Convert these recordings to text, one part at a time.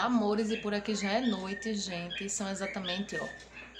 Amores, e por aqui já é noite, gente. São exatamente, ó,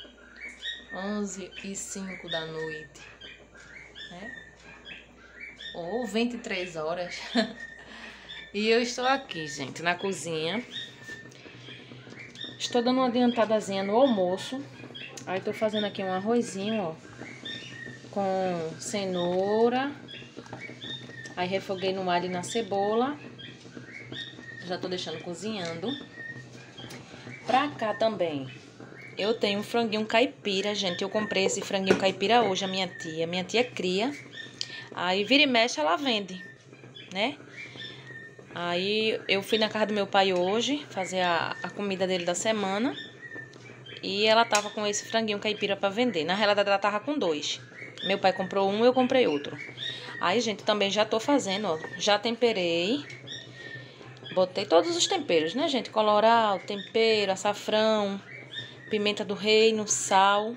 11h05 da noite, né? Ou 23 horas. E eu estou aqui, gente, na cozinha. Estou dando uma adiantadazinha no almoço. Aí tô fazendo aqui um arrozinho, ó, com cenoura. Aí refoguei no alho e na cebola. Já tô deixando cozinhando. Pra cá também eu tenho um franguinho caipira, gente. Eu comprei esse franguinho caipira hoje, a minha tia. Minha tia cria. Aí vira e mexe ela vende, né? Aí eu fui na casa do meu pai hoje fazer a comida dele da semana. E ela tava com esse franguinho caipira pra vender. Na realidade ela tava com dois. Meu pai comprou um, eu comprei outro. Aí, gente, também já tô fazendo, ó. Já temperei. Botei todos os temperos, né, gente? Colorau, tempero, açafrão, pimenta do reino, sal.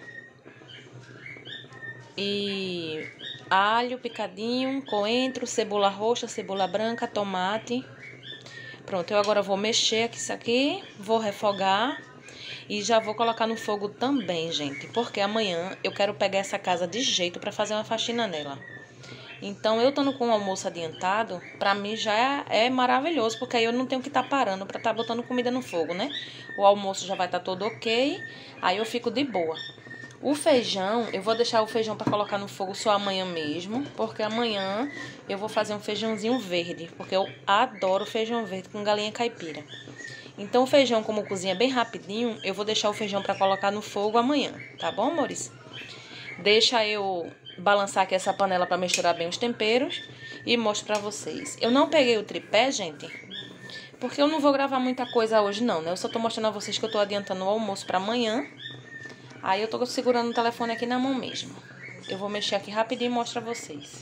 E alho picadinho, coentro, cebola roxa, cebola branca, tomate. Pronto, eu agora vou mexer aqui isso aqui, vou refogar e já vou colocar no fogo também, gente. Porque amanhã eu quero pegar essa casa de jeito pra fazer uma faxina nela. Então, eu estando com o almoço adiantado, pra mim já é maravilhoso, porque aí eu não tenho que estar parando pra estar botando comida no fogo, né? O almoço já vai estar todo ok, aí eu fico de boa. O feijão, eu vou deixar o feijão pra colocar no fogo só amanhã mesmo, porque amanhã eu vou fazer um feijãozinho verde, porque eu adoro feijão verde com galinha caipira. Então, o feijão, como cozinha bem rapidinho, eu vou deixar o feijão pra colocar no fogo amanhã, tá bom, amores? Deixa eu balançar aqui essa panela pra misturar bem os temperos e mostro pra vocês. Eu não peguei o tripé, gente, porque eu não vou gravar muita coisa hoje não, né? Eu só tô mostrando a vocês que eu tô adiantando o almoço pra amanhã. Aí eu tô segurando o telefone aqui na mão mesmo. Eu vou mexer aqui rapidinho e mostro a vocês.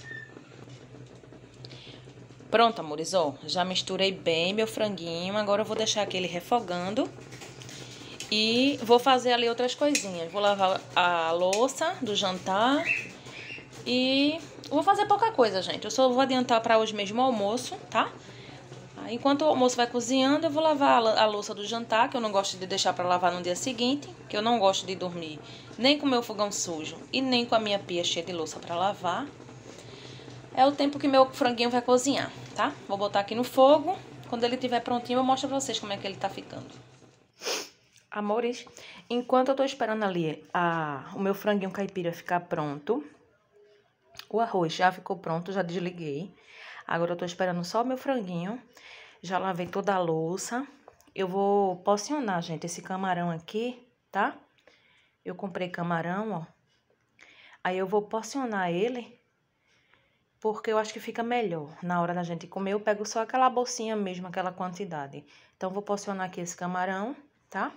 Pronto, amores, ó. Já misturei bem meu franguinho. Agora eu vou deixar aqui ele refogando. E vou fazer ali outras coisinhas. Vou lavar a louça do jantar. E vou fazer pouca coisa, gente. Eu só vou adiantar pra hoje mesmo o almoço, tá? Enquanto o almoço vai cozinhando, eu vou lavar a louça do jantar, que eu não gosto de deixar pra lavar no dia seguinte, que eu não gosto de dormir nem com o meu fogão sujo e nem com a minha pia cheia de louça pra lavar. É o tempo que meu franguinho vai cozinhar, tá? Vou botar aqui no fogo. Quando ele estiver prontinho, eu mostro pra vocês como é que ele tá ficando. Amores, enquanto eu tô esperando ali o meu franguinho caipira ficar pronto, o arroz já ficou pronto, já desliguei. Agora eu tô esperando só o meu franguinho. Já lavei toda a louça. Eu vou porcionar, gente, esse camarão aqui, tá? Eu comprei camarão, ó. Aí eu vou porcionar ele, porque eu acho que fica melhor. Na hora da gente comer, eu pego só aquela bolsinha mesmo, aquela quantidade. Então, vou porcionar aqui esse camarão, tá?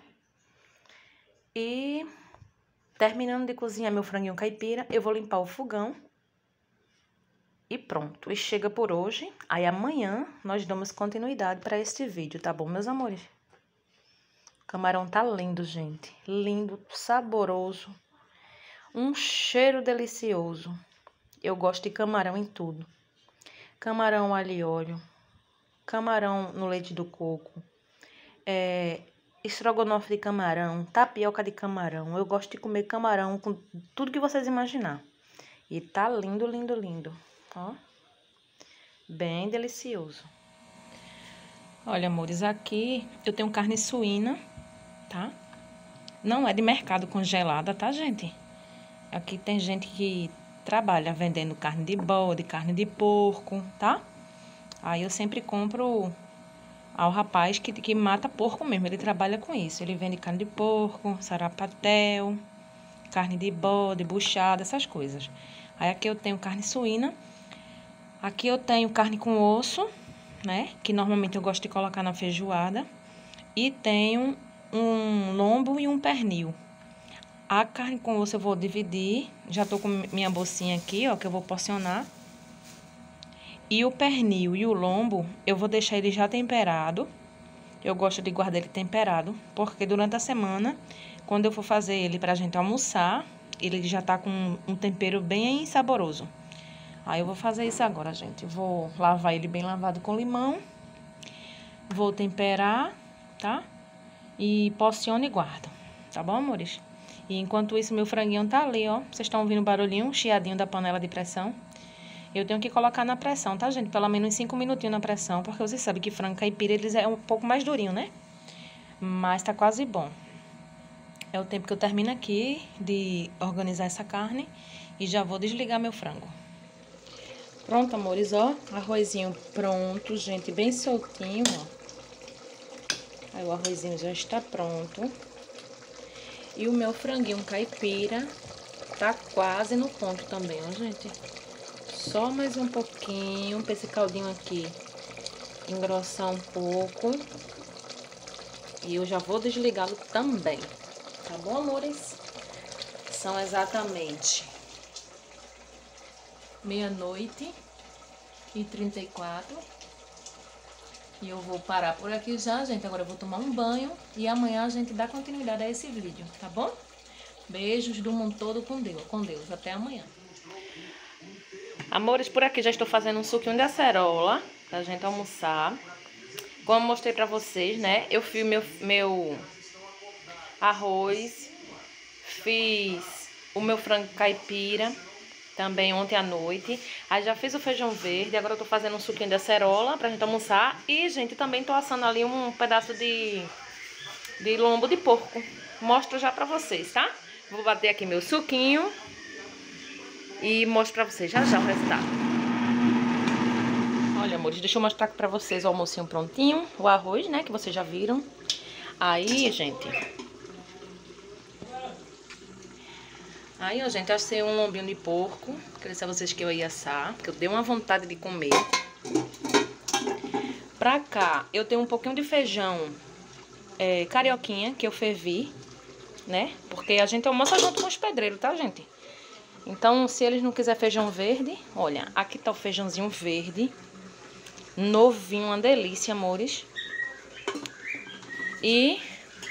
E terminando de cozinhar meu franguinho caipira, eu vou limpar o fogão. E pronto, e chega por hoje. Aí amanhã nós damos continuidade para este vídeo, tá bom, meus amores? O camarão tá lindo, gente. Lindo, saboroso. Um cheiro delicioso. Eu gosto de camarão em tudo. Camarão alho e óleo. Camarão no leite do coco. Estrogonofe de camarão. Tapioca de camarão. Eu gosto de comer camarão com tudo que vocês imaginar. E tá lindo, lindo, lindo. Ó. Bem delicioso. Olha, amores, aqui eu tenho carne suína, tá? Não é de mercado congelada, tá, gente? Aqui tem gente que trabalha vendendo carne de bode, carne de porco, tá? Aí eu sempre compro ao rapaz que mata porco mesmo. Ele trabalha com isso. Ele vende carne de porco, sarapatel, carne de bode, buchada, essas coisas. Aí aqui eu tenho carne suína. Aqui eu tenho carne com osso, né? Que normalmente eu gosto de colocar na feijoada. E tenho um lombo e um pernil. A carne com osso eu vou dividir. Já tô com minha bolsinha aqui, ó, que eu vou porcionar. E o pernil e o lombo, eu vou deixar ele já temperado. Eu gosto de guardar ele temperado, porque durante a semana, quando eu for fazer ele pra gente almoçar, ele já tá com um tempero bem saboroso. Aí eu vou fazer isso agora, gente. Vou lavar ele bem lavado com limão. Vou temperar, tá? E porciono e guardo. Tá bom, amores? E enquanto isso, meu franguinho tá ali, ó. Vocês estão ouvindo o barulhinho, um chiadinho da panela de pressão. Eu tenho que colocar na pressão, tá, gente? Pelo menos 5 minutinhos na pressão, porque vocês sabem que frango caipira, eles é um pouco mais durinho, né? Mas tá quase bom. É o tempo que eu termino aqui de organizar essa carne e já vou desligar meu frango. Pronto, amores, ó. Arrozinho pronto, gente, bem soltinho, ó. Aí o arrozinho já está pronto. E o meu franguinho caipira tá quase no ponto também, ó, gente. Só mais um pouquinho pra esse caldinho aqui engrossar um pouco. E eu já vou desligá-lo também. Tá bom, amores? São exatamente 00h34. E eu vou parar por aqui já, gente. Agora eu vou tomar um banho. E amanhã a gente dá continuidade a esse vídeo, tá bom? Beijos, durmam todo com Deus. Com Deus. Até amanhã. Amores, por aqui já estou fazendo um suquinho de acerola pra gente almoçar. Como mostrei pra vocês, né? Eu fiz meu arroz, fiz o meu frango caipira também ontem à noite. Aí já fiz o feijão verde, agora eu tô fazendo um suquinho de acerola pra gente almoçar. E, gente, também tô assando ali um pedaço de lombo de porco. Mostro já pra vocês, tá? Vou bater aqui meu suquinho e mostro pra vocês já já o resultado. Olha, amores, deixa eu mostrar aqui pra vocês o almocinho prontinho. O arroz, né, que vocês já viram. Aí, gente... Aí, ó, gente, assei um lombinho de porco. Queria dizer a vocês que eu ia assar, porque eu dei uma vontade de comer. Pra cá, eu tenho um pouquinho de feijão carioquinha, que eu fervi, né? Porque a gente almoça junto com os pedreiros, tá, gente? Então, se eles não quiserem feijão verde, olha, aqui tá o feijãozinho verde. Novinho, uma delícia, amores. E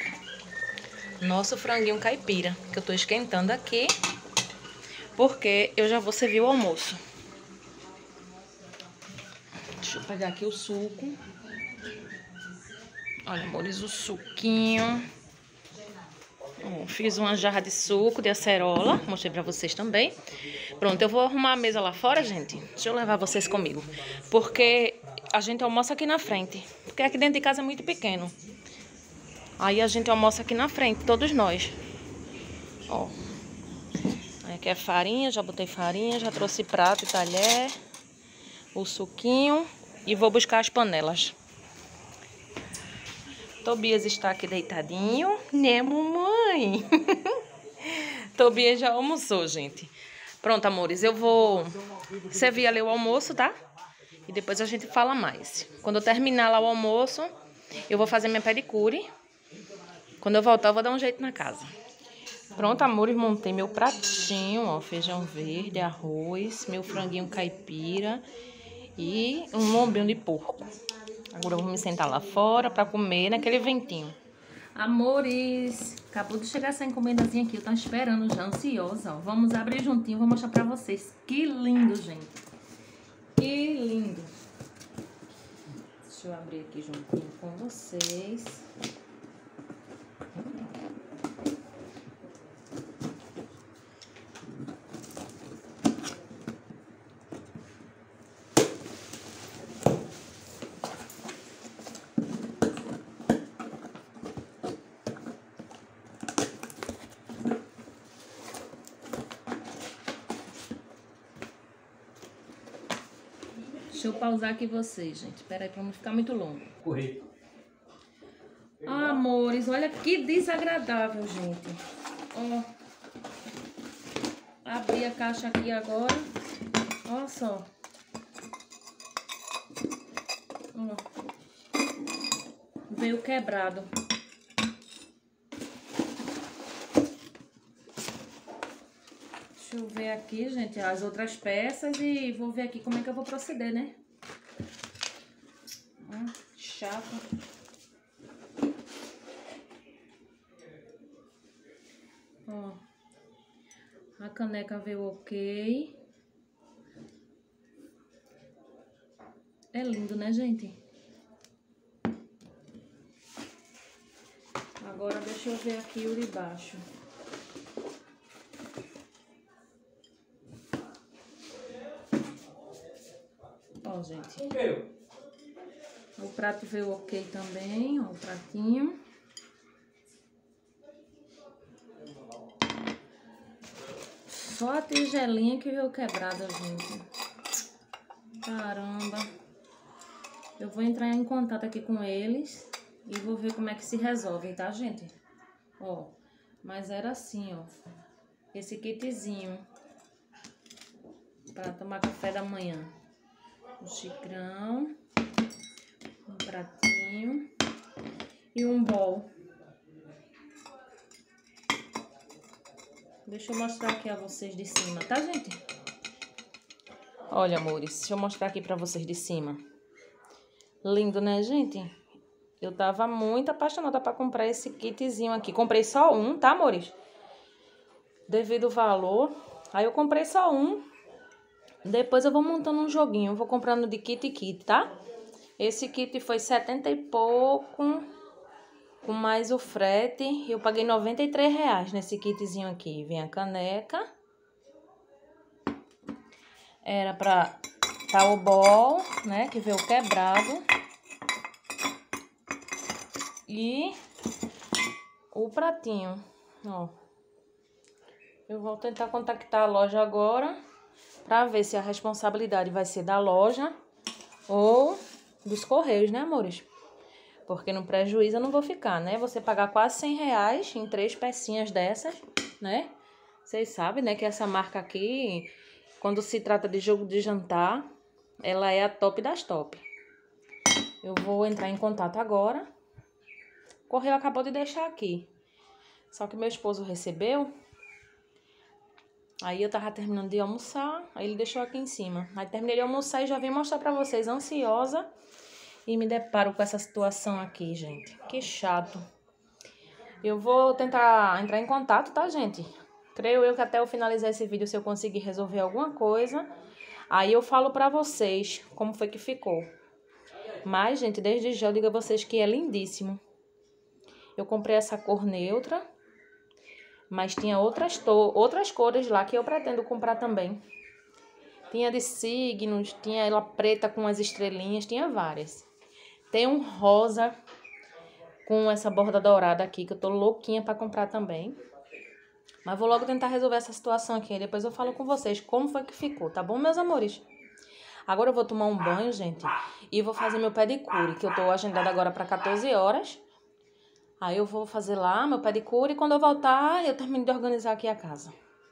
nosso franguinho caipira, que eu tô esquentando aqui, porque eu já vou servir o almoço. Deixa eu pegar aqui o suco. Olha, amores, o suquinho. Fiz uma jarra de suco de acerola, mostrei pra vocês também. Pronto, eu vou arrumar a mesa lá fora, gente. Deixa eu levar vocês comigo, porque a gente almoça aqui na frente, porque aqui dentro de casa é muito pequeno. Aí a gente almoça aqui na frente, todos nós. Ó. Aqui é farinha, já botei farinha, já trouxe prato e talher, o suquinho e vou buscar as panelas. Tobias está aqui deitadinho, né, mamãe? Tobias já almoçou, gente. Pronto, amores, eu vou servir ali o almoço, tá? E depois a gente fala mais. Quando eu terminar lá o almoço, eu vou fazer minha pedicure. Quando eu voltar, eu vou dar um jeito na casa. Pronto, amores, montei meu pratinho, ó, feijão verde, arroz, meu franguinho caipira e um lombinho de porco. Agora eu vou me sentar lá fora pra comer naquele ventinho. Amores, acabou de chegar essa encomendazinha aqui, eu tô esperando já, ansiosa, ó. Vamos abrir juntinho, vou mostrar pra vocês. Que lindo, gente. Que lindo. Deixa eu abrir aqui juntinho com vocês. Deixa eu pausar aqui vocês, gente. Espera aí pra não ficar muito longo. Correio. Amores, olha que desagradável, gente. Ó. Abri a caixa aqui agora. Olha só. Ó. Veio quebrado. Deixa eu ver aqui, gente, as outras peças e vou ver aqui como é que eu vou proceder, né? Chato. Ó. A caneca veio ok. É lindo, né, gente? Agora deixa eu ver aqui o de baixo. Ó, gente. O prato veio ok também, ó, o pratinho. Só a tigelinha que veio quebrada, gente. Caramba. Eu vou entrar em contato aqui com eles e vou ver como é que se resolve, tá, gente? Ó, mas era assim, ó. Esse kitzinho para tomar café da manhã. Um xicrão, um pratinho e um bowl. Deixa eu mostrar aqui a vocês de cima, tá, gente? Olha, amores, deixa eu mostrar aqui pra vocês de cima. Lindo, né, gente? Eu tava muito apaixonada pra comprar esse kitzinho aqui. Comprei só um, tá, amores? Devido ao valor. Aí eu comprei só um. Depois eu vou montando um joguinho. Eu vou comprando de kit em kit, tá? Esse kit foi 70 e pouco, com mais o frete. Eu paguei R$93 nesse kitzinho aqui. Vem a caneca. Era pra tá o bowl, né? Que veio quebrado. E o pratinho, ó. Eu vou tentar contactar a loja agora pra ver se a responsabilidade vai ser da loja ou dos correios, né, amores? Porque no prejuízo eu não vou ficar, né? Você pagar quase R$100 em 3 pecinhas dessas, né? Vocês sabem, né, que essa marca aqui, quando se trata de jogo de jantar, ela é a top das top. Eu vou entrar em contato agora. O correio acabou de deixar aqui. Só que meu esposo recebeu. Aí eu tava terminando de almoçar. Aí ele deixou aqui em cima. Aí terminei de almoçar e já vim mostrar pra vocês, ansiosa. E me deparo com essa situação aqui, gente. Que chato. Eu vou tentar entrar em contato, tá, gente? Creio eu que até eu finalizar esse vídeo, se eu conseguir resolver alguma coisa, aí eu falo pra vocês como foi que ficou. Mas, gente, desde já eu digo a vocês que é lindíssimo. Eu comprei essa cor neutra, mas tinha outras cores lá que eu pretendo comprar também. Tinha de signos, tinha ela preta com as estrelinhas, tinha várias. Tem um rosa com essa borda dourada aqui, que eu tô louquinha pra comprar também. Mas vou logo tentar resolver essa situação aqui, depois eu falo com vocês como foi que ficou, tá bom, meus amores? Agora eu vou tomar um banho, gente, e vou fazer meu pedicure, que eu tô agendada agora pra 14 horas. Aí eu vou fazer lá meu pedicure e quando eu voltar, eu termino de organizar aqui a casa.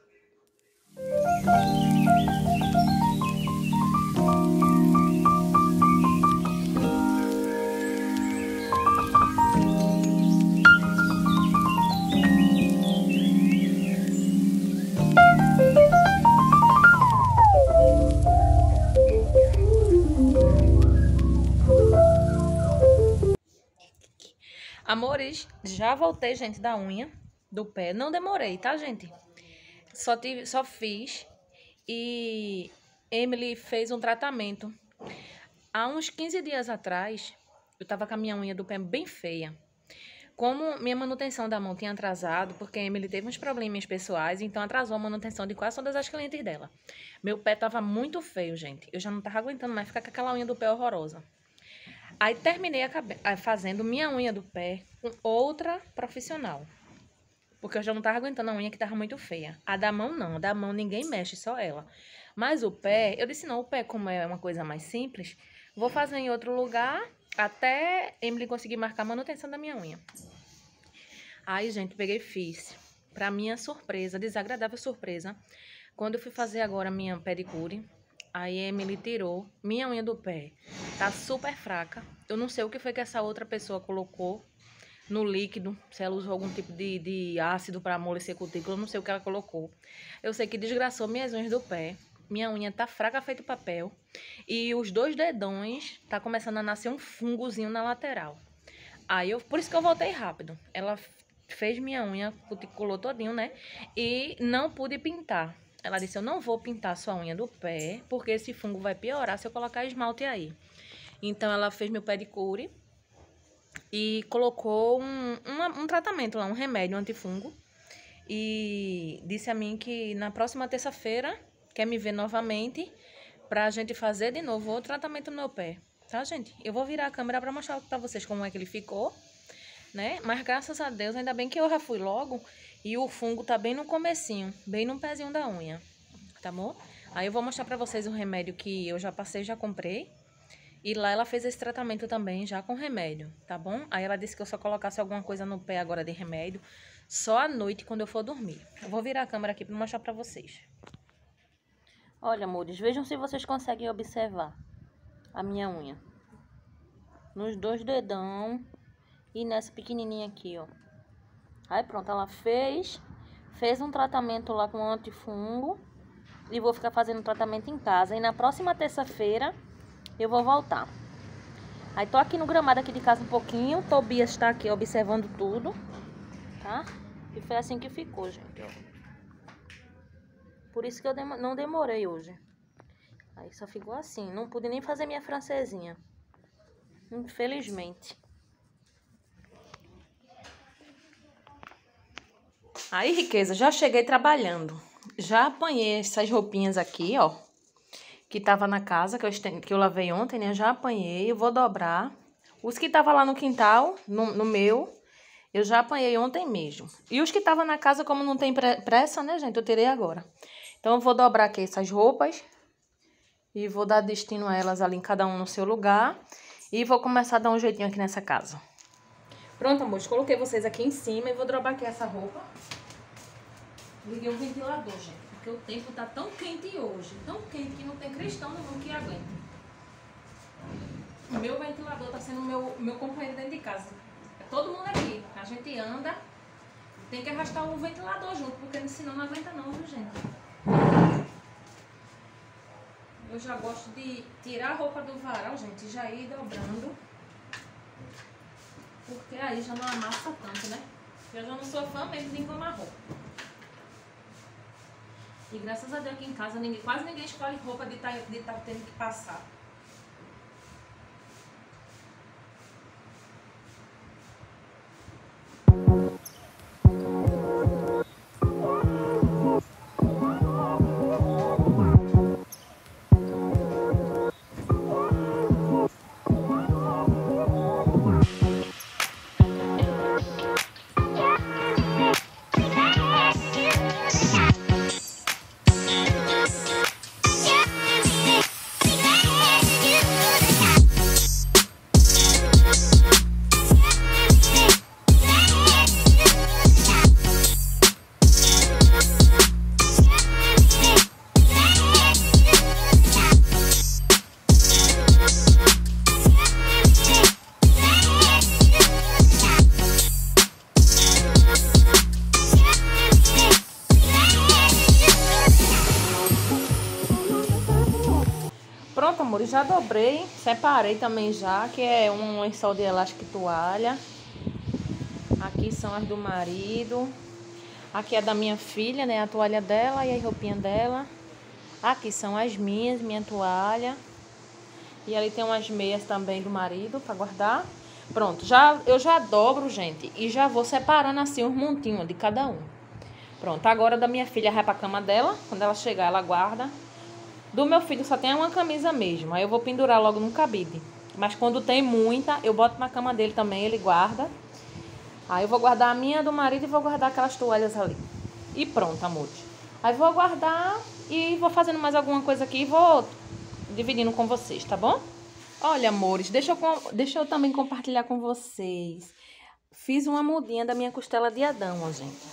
Amores, já voltei, gente, da unha do pé. Não demorei, tá, gente? Só fiz e Emily fez um tratamento. Há uns 15 dias atrás, eu tava com a minha unha do pé bem feia. Como minha manutenção da mão tinha atrasado, porque a Emily teve uns probleminhas pessoais, então atrasou a manutenção de quase todas as clientes dela. Meu pé tava muito feio, gente. Eu já não tava aguentando mais ficar com aquela unha do pé horrorosa. Aí terminei fazendo minha unha do pé com outra profissional. Porque eu já não tava aguentando a unha que tava muito feia. A da mão não, a da mão ninguém mexe, só ela. Mas o pé, eu disse não, o pé como é uma coisa mais simples, vou fazer em outro lugar até Emily conseguir marcar a manutenção da minha unha. Aí, gente, peguei e fiz. Pra minha surpresa, desagradável surpresa, quando eu fui fazer agora minha pedicure, aí Emily tirou minha unha do pé. Tá super fraca. Eu não sei o que foi que essa outra pessoa colocou no líquido. Se ela usou algum tipo de ácido para amolecer a cutícula. Eu não sei o que ela colocou. Eu sei que desgraçou minhas unhas do pé. Minha unha tá fraca, feito papel. E os 2 dedões tá começando a nascer um fungozinho na lateral. Por isso que eu voltei rápido. Ela fez minha unha, cuticulou todinho, né? E não pude pintar. Ela disse, eu não vou pintar sua unha do pé, porque esse fungo vai piorar se eu colocar esmalte aí. Então, ela fez meu pedicure. e colocou um tratamento lá, um remédio, um antifungo. E disse a mim que na próxima terça-feira quer me ver novamente pra gente fazer de novo outro tratamento no meu pé. Tá, gente? Eu vou virar a câmera pra mostrar pra vocês como é que ele ficou, né? Mas graças a Deus, ainda bem que eu já fui logo e o fungo tá bem no comecinho, bem no pezinho da unha, tá bom? Aí eu vou mostrar pra vocês o remédio que eu já passei, já comprei. E lá ela fez esse tratamento também, já com remédio, tá bom? Aí ela disse que eu só colocasse alguma coisa no pé agora de remédio, só à noite quando eu for dormir. Eu vou virar a câmera aqui pra mostrar pra vocês. Olha, amores, vejam se vocês conseguem observar a minha unha. Nos 2 dedão e nessa pequenininha aqui, ó. Aí pronto, ela fez um tratamento lá com antifungo. E vou ficar fazendo tratamento em casa. E na próxima terça-feira eu vou voltar. Aí tô aqui no gramado aqui de casa um pouquinho. Tobias está aqui observando tudo, tá? E foi assim que ficou, gente, ó. Por isso que eu não demorei hoje. Aí só ficou assim. Não pude nem fazer minha francesinha, infelizmente. Aí, riqueza, já cheguei trabalhando. Já apanhei essas roupinhas aqui, ó, que tava na casa, que eu lavei ontem, né? Já apanhei, eu vou dobrar. Os que tava lá no quintal, no meu, eu já apanhei ontem mesmo. E os que tava na casa, como não tem pressa, né, gente? Eu tirei agora. Então, eu vou dobrar aqui essas roupas e vou dar destino a elas ali, cada um no seu lugar. E vou começar a dar um jeitinho aqui nessa casa. Pronto, amores, coloquei vocês aqui em cima e vou dobrar aqui essa roupa. Liguei o ventilador, gente, porque o tempo tá tão quente hoje, tão quente que não tem cristão no mundo que aguente. O meu ventilador tá sendo meu companheiro dentro de casa. É todo mundo aqui. A gente anda, tem que arrastar o ventilador junto, porque senão não aguenta não, viu, gente? Eu já gosto de tirar a roupa do varal, gente, e já ir dobrando. Porque aí já não amassa tanto, né? Eu já não sou fã mesmo de engomar roupa. E graças a Deus aqui em casa quase ninguém escolhe roupa de tá tendo que passar. Pronto, amores, já dobrei, separei também já, que é um lençol de elástico e toalha. Aqui são as do marido. Aqui é da minha filha, né, a toalha dela e a roupinha dela. Aqui são as minha toalha. E ali tem umas meias também do marido para guardar. Pronto, eu já dobro, gente, e já vou separando assim os montinhos de cada um. Pronto, agora da minha filha vai pra cama dela. Quando ela chegar, ela guarda. Do meu filho só tem uma camisa mesmo. Aí eu vou pendurar logo no cabide. Mas quando tem muita, eu boto na cama dele também, ele guarda. Aí eu vou guardar a minha do marido e vou guardar aquelas toalhas ali. E pronto, amores. Aí vou guardar e vou fazendo mais alguma coisa aqui e vou dividindo com vocês, tá bom? Olha, amores, deixa eu também compartilhar com vocês. Fiz uma mudinha da minha costela de Adão, ó, gente.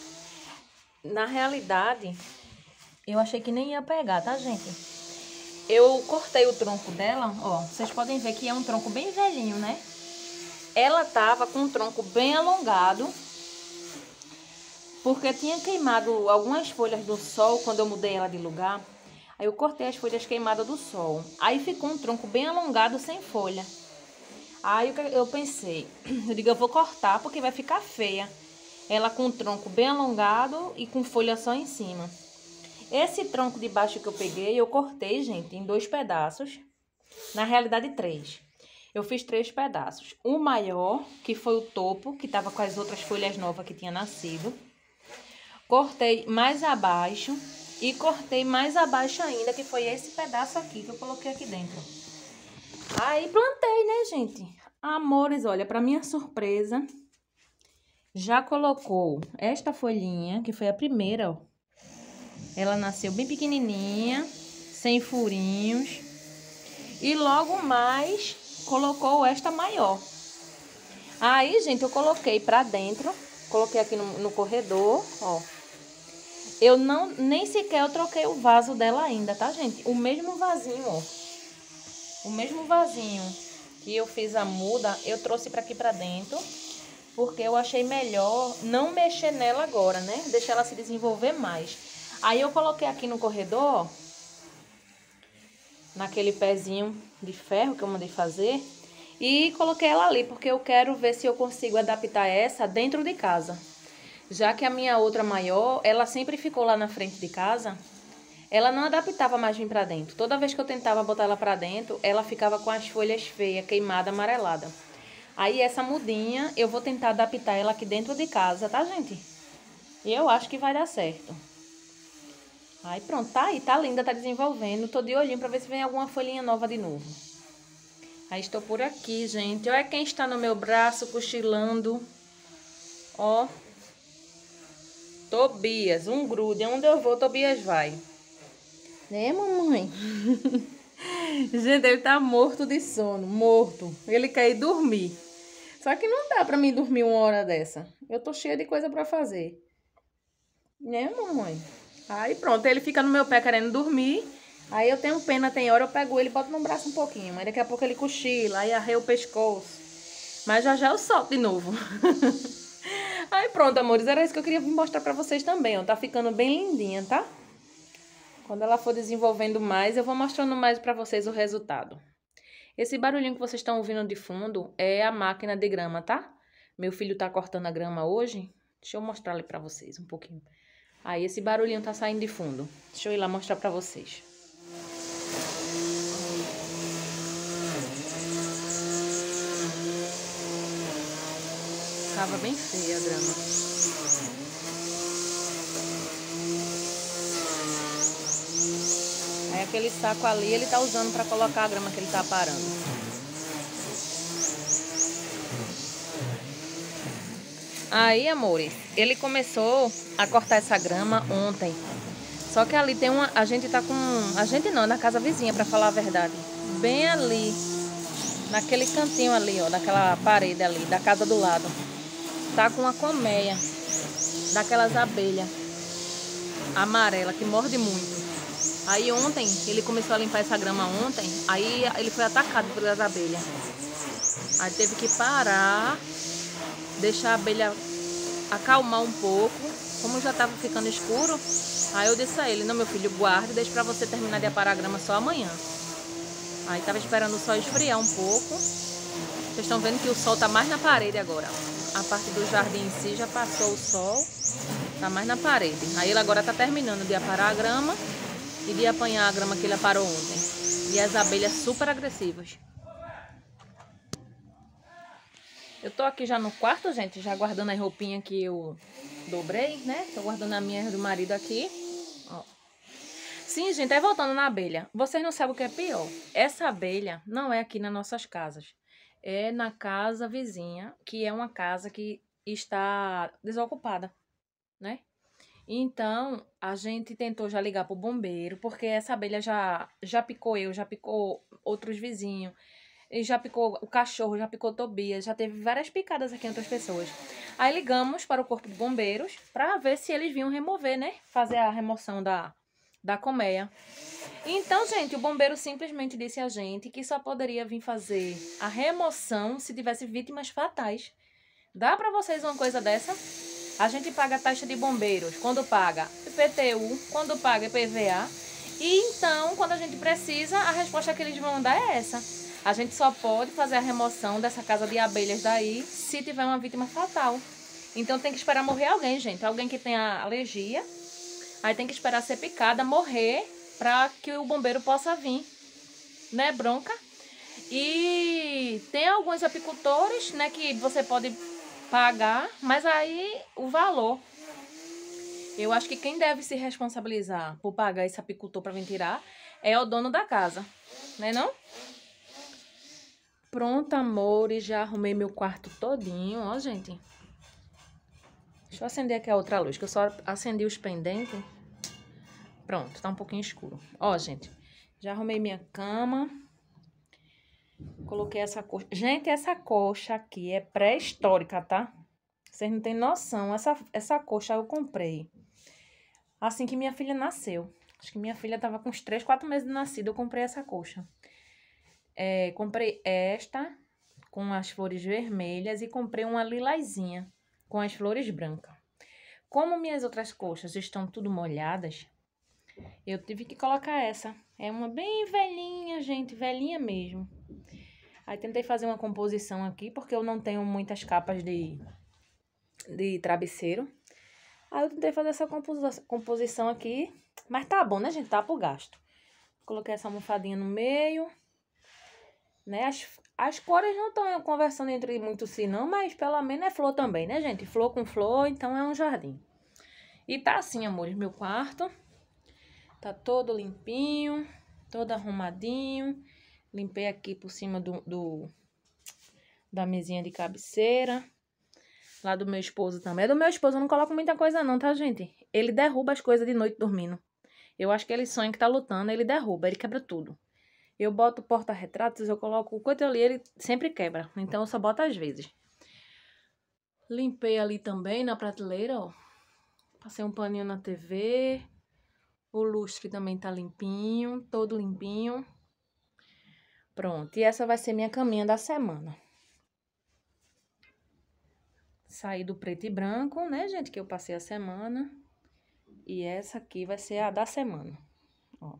Na realidade, eu achei que nem ia pegar, tá, gente? Eu cortei o tronco dela, ó. Vocês podem ver que é um tronco bem velhinho, né? Ela tava com um tronco bem alongado, porque tinha queimado algumas folhas do sol quando eu mudei ela de lugar. Aí eu cortei as folhas queimadas do sol. Aí ficou um tronco bem alongado, sem folha. Aí eu pensei, eu vou cortar porque vai ficar feia. Ela com o tronco bem alongado e com folha só em cima. Esse tronco de baixo que eu peguei, eu cortei, gente, em 2 pedaços. Na realidade, 3. Eu fiz 3 pedaços. O maior, que foi o topo, que tava com as outras folhas novas que tinha nascido. Cortei mais abaixo e cortei mais abaixo ainda, que foi esse pedaço aqui que eu coloquei aqui dentro. Aí plantei, né, gente? Amores, olha, pra minha surpresa, já colocou esta folhinha, que foi a primeira, ó. Ela nasceu bem pequenininha, sem furinhos. E logo mais colocou esta maior. Aí, gente, eu coloquei pra dentro, coloquei aqui no corredor, ó. Eu nem sequer eu troquei o vaso dela ainda, tá, gente? O mesmo vasinho, ó. O mesmo vasinho que eu fiz a muda, eu trouxe pra aqui pra dentro, porque eu achei melhor não mexer nela agora, né? Deixar ela se desenvolver mais. Aí eu coloquei aqui no corredor, ó, naquele pezinho de ferro que eu mandei fazer, e coloquei ela ali, porque eu quero ver se eu consigo adaptar essa dentro de casa. Já que a minha outra maior, ela sempre ficou lá na frente de casa, ela não adaptava mais vir pra dentro. Toda vez que eu tentava botar ela pra dentro, ela ficava com as folhas feias, queimada, amarelada. Aí essa mudinha, eu vou tentar adaptar ela aqui dentro de casa, tá, gente? E eu acho que vai dar certo. Aí pronto, tá aí, tá linda, tá desenvolvendo. Tô de olhinho pra ver se vem alguma folhinha nova de novo. Aí estou por aqui, gente. Olha quem está no meu braço, cochilando. Ó. Tobias, um grude. Onde eu vou, Tobias vai. Né, mamãe? Gente, ele tá morto de sono, morto. Ele quer ir dormir. Só que não dá pra mim dormir uma hora dessa. Eu tô cheia de coisa pra fazer. Né, mamãe? Aí pronto, ele fica no meu pé querendo dormir. Aí eu tenho pena, tem hora eu pego ele e boto no braço um pouquinho. Mas daqui a pouco ele cochila, aí arreia o pescoço. Mas já já eu solto de novo. Aí pronto, amores, era isso que eu queria mostrar pra vocês também, ó. Tá ficando bem lindinha, tá? Quando ela for desenvolvendo mais, eu vou mostrando mais pra vocês o resultado. Esse barulhinho que vocês estão ouvindo de fundo é a máquina de grama, tá? Meu filho tá cortando a grama hoje. Deixa eu mostrar ali pra vocês um pouquinho. Aí esse barulhinho tá saindo de fundo. Deixa eu ir lá mostrar pra vocês. Tava bem feia a grama. Aí aquele saco ali, ele tá usando pra colocar a grama que ele tá parando. Aí, amores, ele começou a cortar essa grama ontem. Só que ali tem uma... A gente tá com... A gente não, na casa vizinha, pra falar a verdade. Bem ali, naquele cantinho ali, ó, daquela parede ali, da casa do lado. Tá com uma colmeia daquelas abelhas amarela que morde muito. Aí ontem, ele começou a limpar essa grama ontem, aí ele foi atacado pelas abelhas. Aí teve que parar, deixar a abelha acalmar um pouco. Como já tava ficando escuro, aí eu disse a ele, não, meu filho, guarde, deixa pra você terminar de aparar a grama só amanhã. Aí tava esperando o sol esfriar um pouco. Vocês estão vendo que o sol tá mais na parede agora. A parte do jardim em si já passou o sol, tá mais na parede. Aí ele agora tá terminando de aparar a grama e de apanhar a grama que ele aparou ontem. E as abelhas super agressivas. Eu tô aqui já no quarto, gente, já guardando as roupinhas que eu dobrei, né? Tô guardando a minha do marido aqui. Ó. Sim, gente, aí voltando na abelha. Vocês não sabem o que é pior. Essa abelha não é aqui nas nossas casas. É na casa vizinha, que é uma casa que está desocupada, né? Então, a gente tentou já ligar pro bombeiro, porque essa abelha já picou eu, já picou outros vizinhos, e já picou o cachorro, já picou Tobias, já teve várias picadas aqui em outras pessoas. Aí ligamos para o corpo de bombeiros para ver se eles vinham remover, né? Fazer a remoção da colmeia. Então, gente, o bombeiro simplesmente disse a gente que só poderia vir fazer a remoção se tivesse vítimas fatais. Dá pra vocês uma coisa dessa? A gente paga a taxa de bombeiros quando paga IPTU, quando paga IPVA. E então, quando a gente precisa, a resposta que eles vão dar é essa. A gente só pode fazer a remoção dessa casa de abelhas daí se tiver uma vítima fatal. Então tem que esperar morrer alguém, gente. Alguém que tenha alergia. Aí tem que esperar ser picada, morrer, para que o bombeiro possa vir, né, bronca? E gente, tem alguns apicultores, né, que você pode pagar, mas aí o valor. Eu acho que quem deve se responsabilizar por pagar esse apicultor para vir tirar é o dono da casa, né não? Pronto, amores, já arrumei meu quarto todinho, ó, gente. Deixa eu acender aqui a outra luz, que eu só acendi os pendentes. Pronto, tá um pouquinho escuro. Ó, gente, já arrumei minha cama. Coloquei essa coxa. Gente, essa coxa aqui é pré-histórica, tá? Vocês não têm noção. Essa coxa eu comprei assim que minha filha nasceu. Acho que minha filha tava com uns 3, 4 meses de nascida. Eu comprei essa coxa. Comprei esta com as flores vermelhas e comprei uma lilazinha com as flores brancas. Como minhas outras coxas estão tudo molhadas, eu tive que colocar essa. É uma bem velhinha, gente, velhinha mesmo. Aí tentei fazer uma composição aqui, porque eu não tenho muitas capas de travesseiro. Aí eu tentei fazer essa composição aqui, mas tá bom, né, gente? Tá pro gasto. Coloquei essa almofadinha no meio, né? As cores não estão conversando entre muito si, não, mas pelo menos é flor também, né, gente? Flor com flor, então é um jardim. E tá assim, amores, meu quarto. Tá todo limpinho, todo arrumadinho. Limpei aqui por cima da mesinha de cabeceira. Lá do meu esposo também. Do meu esposo eu não coloco muita coisa não, tá, gente? Ele derruba as coisas de noite dormindo. Eu acho que ele sonha que tá lutando, ele derruba, ele quebra tudo. Eu boto porta-retratos, eu coloco o coito ali, ele sempre quebra. Então eu só boto às vezes. Limpei ali também na prateleira, ó. Passei um paninho na TV. O lustre também tá limpinho, todo limpinho. Pronto, e essa vai ser minha caminha da semana. Saí do preto e branco, né, gente, que eu passei a semana. E essa aqui vai ser a da semana, ó.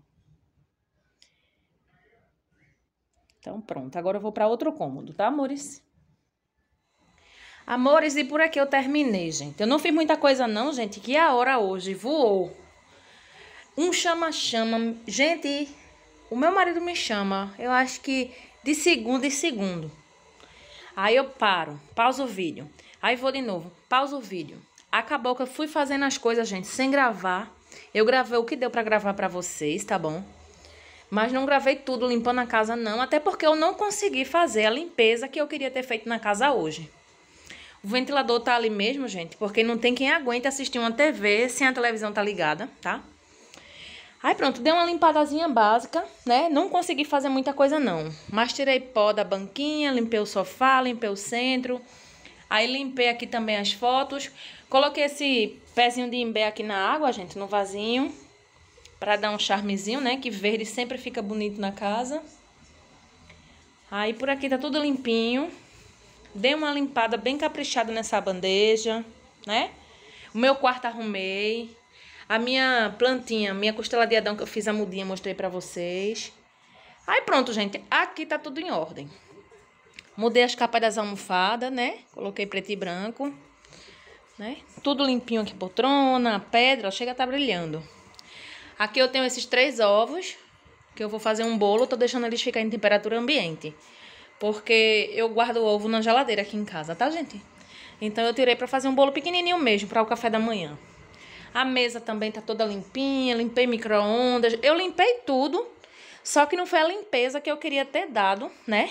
Então, pronto. Agora eu vou para outro cômodo, tá, amores? Amores, e por aqui eu terminei, gente. Eu não fiz muita coisa não, gente, que a hora hoje voou. Um chama-chama. Gente, o meu marido me chama, eu acho que de segundo em segundo. Aí eu pauso o vídeo. Aí vou de novo, pauso o vídeo. Acabou que eu fui fazendo as coisas, gente, sem gravar. Eu gravei o que deu pra gravar pra vocês, tá bom? Mas não gravei tudo limpando a casa, não. Até porque eu não consegui fazer a limpeza que eu queria ter feito na casa hoje. O ventilador tá ali mesmo, gente, porque não tem quem aguente assistir uma TV sem a televisão tá ligada, tá? Aí pronto, dei uma limpadazinha básica, né? Não consegui fazer muita coisa não. Mas tirei pó da banquinha, limpei o sofá, limpei o centro. Aí limpei aqui também as fotos. Coloquei esse pezinho de imbé aqui na água, gente, no vasinho. Pra dar um charmezinho, né? Que verde sempre fica bonito na casa. Aí por aqui tá tudo limpinho. Dei uma limpada bem caprichada nessa bandeja, né? O meu quarto arrumei. A minha plantinha, minha costela de Adão que eu fiz a mudinha, mostrei pra vocês. Aí pronto, gente. Aqui tá tudo em ordem. Mudei as capas das almofadas, né? Coloquei preto e branco, né? Tudo limpinho aqui, poltrona, a pedra, chega a tá brilhando. Aqui eu tenho esses 3 ovos, que eu vou fazer um bolo. Tô deixando eles ficar em temperatura ambiente. Porque eu guardo o ovo na geladeira aqui em casa, tá, gente? Então eu tirei pra fazer um bolo pequenininho mesmo, para o café da manhã. A mesa também tá toda limpinha, limpei micro-ondas. Eu limpei tudo, só que não foi a limpeza que eu queria ter dado, né?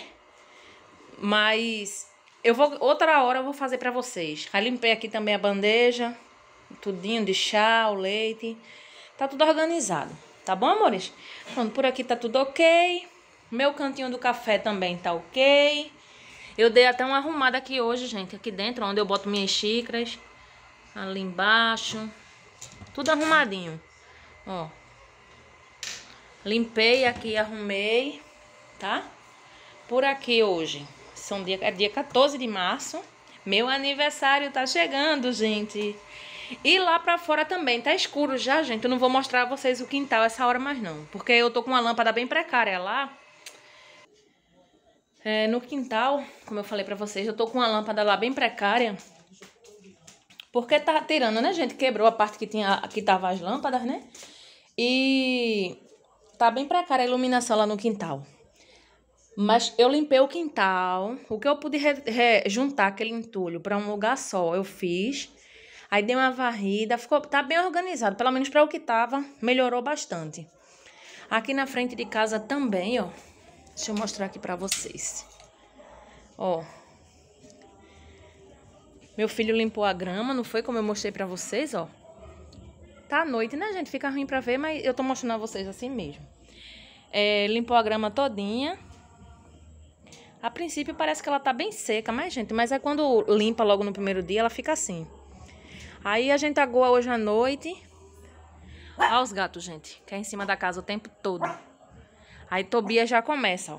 Mas outra hora eu vou fazer pra vocês. Aí limpei aqui também a bandeja, tudinho de chá, o leite. Tá tudo organizado, tá bom, amores? Pronto, por aqui tá tudo ok. Meu cantinho do café também tá ok. Eu dei até uma arrumada aqui hoje, gente, aqui dentro, onde eu boto minhas xícaras. Ali embaixo. Tudo arrumadinho, ó. Limpei aqui, arrumei, tá? Por aqui hoje, é dia 14 de março. Meu aniversário tá chegando, gente. E lá pra fora também, tá escuro já, gente. Eu não vou mostrar a vocês o quintal essa hora mais não. Porque eu tô com uma lâmpada bem precária lá. No quintal, como eu falei pra vocês, eu tô com uma lâmpada lá bem precária. Porque tá tirando, né, gente? Quebrou a parte que tava as lâmpadas, né? E tá bem precária a iluminação lá no quintal. Mas eu limpei o quintal. O que eu pude juntar aquele entulho para um lugar só, eu fiz. Aí dei uma varrida, tá bem organizado. Pelo menos para o que tava, melhorou bastante. Aqui na frente de casa também, ó. Deixa eu mostrar aqui para vocês. Ó. Meu filho limpou a grama, não foi como eu mostrei para vocês, ó. Tá à noite, né, gente? Fica ruim pra ver, mas eu tô mostrando a vocês assim mesmo. Limpou a grama todinha. A princípio parece que ela tá bem seca, mas é quando limpa logo no primeiro dia, ela fica assim. Aí a gente agoa hoje à noite. Olha os gatos, gente, que é em cima da casa o tempo todo. Aí Tobias já começa, ó.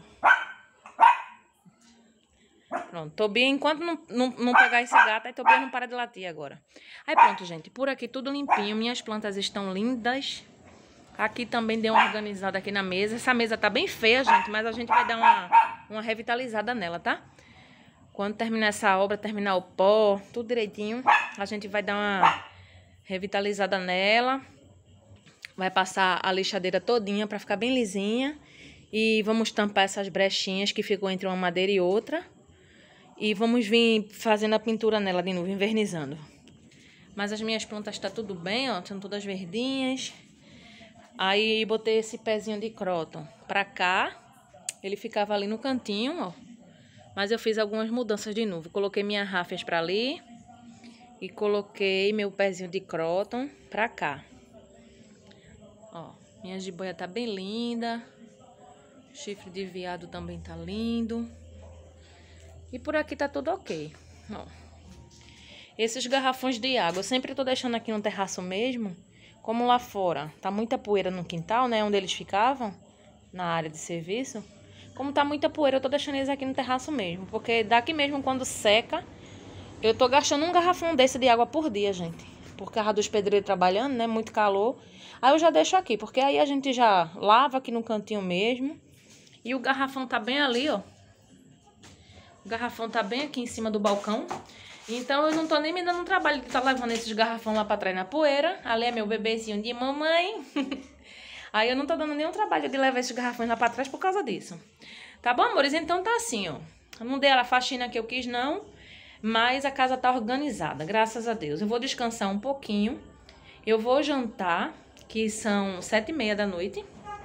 Pronto, Tobias, enquanto não pegar esse gato, aí Tobias não para de latir agora. Aí pronto, gente, por aqui tudo limpinho, minhas plantas estão lindas. Aqui também dei uma organizada aqui na mesa. Essa mesa tá bem feia, gente, mas a gente vai dar uma revitalizada nela, tá? Quando terminar essa obra, terminar o pó, tudo direitinho, a gente vai dar uma revitalizada nela. Vai passar a lixadeira todinha pra ficar bem lisinha. E vamos tampar essas brechinhas que ficam entre uma madeira e outra. E vamos vir fazendo a pintura nela de novo, invernizando. Mas as minhas plantas tá tudo bem, ó, estão todas verdinhas. Aí botei esse pezinho de cróton pra cá. Ele ficava ali no cantinho, ó. Mas eu fiz algumas mudanças de novo. Coloquei minhas ráfias pra ali. E coloquei meu pezinho de cróton pra cá. Ó, minha jiboia tá bem linda. Chifre de veado também tá lindo. E por aqui tá tudo ok. Ó. Esses garrafões de água eu sempre tô deixando aqui no terraço mesmo. Como lá fora tá muita poeira no quintal, né? Onde eles ficavam, na área de serviço. Como tá muita poeira, eu tô deixando eles aqui no terraço mesmo. Porque daqui mesmo, quando seca, eu tô gastando um garrafão desse de água por dia, gente. Por causa dos pedreiros trabalhando, né? Muito calor. Aí eu já deixo aqui, porque aí a gente já lava aqui no cantinho mesmo. E o garrafão tá bem ali, ó. O garrafão tá bem aqui em cima do balcão. Então eu não tô nem me dando trabalho de estar levando esses garrafão lá pra trás na poeira. Ali é meu bebezinho de mamãe. Aí eu não tô dando nenhum trabalho de levar esses garrafões lá pra trás por causa disso. Tá bom, amores? Então tá assim, ó. Eu não dei a faxina que eu quis, não. Mas a casa tá organizada, graças a Deus. Eu vou descansar um pouquinho. Eu vou jantar, que são 7h30 da noite.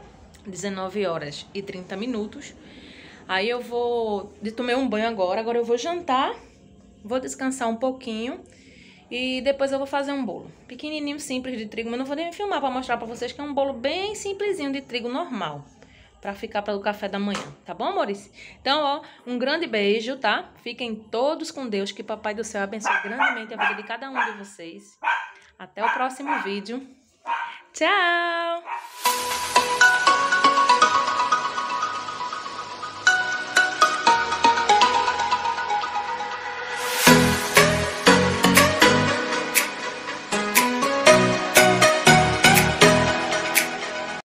19h30. Aí eu vou... tomei um banho agora eu vou jantar. Vou descansar um pouquinho e depois eu vou fazer um bolo pequenininho, simples, de trigo. Mas não vou nem filmar para mostrar para vocês que é um bolo bem simplesinho de trigo normal. Para ficar para o café da manhã, tá bom, amores? Então, ó, um grande beijo, tá? Fiquem todos com Deus, que Papai do Céu abençoe grandemente a vida de cada um de vocês. Até o próximo vídeo. Tchau!